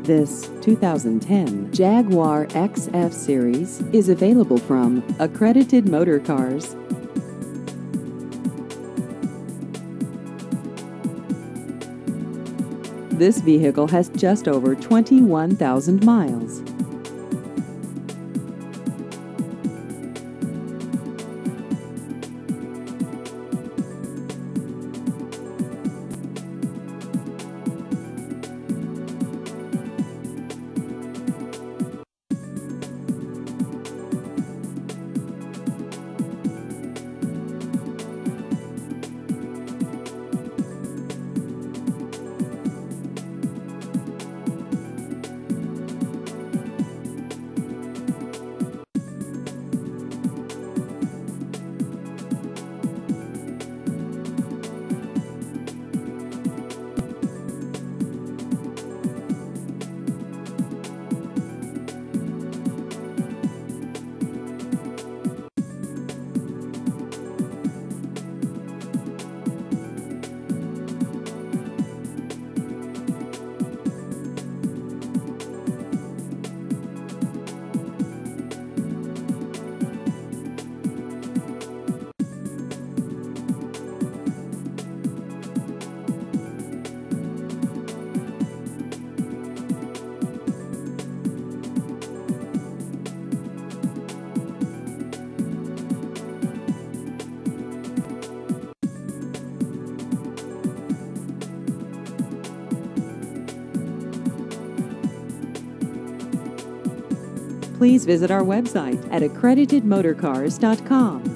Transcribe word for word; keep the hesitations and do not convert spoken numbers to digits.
This two thousand ten Jaguar X F Series is available from Accredited Motor Cars. This vehicle has just over twenty-one thousand miles. Please visit our website at accredited motor cars dot com.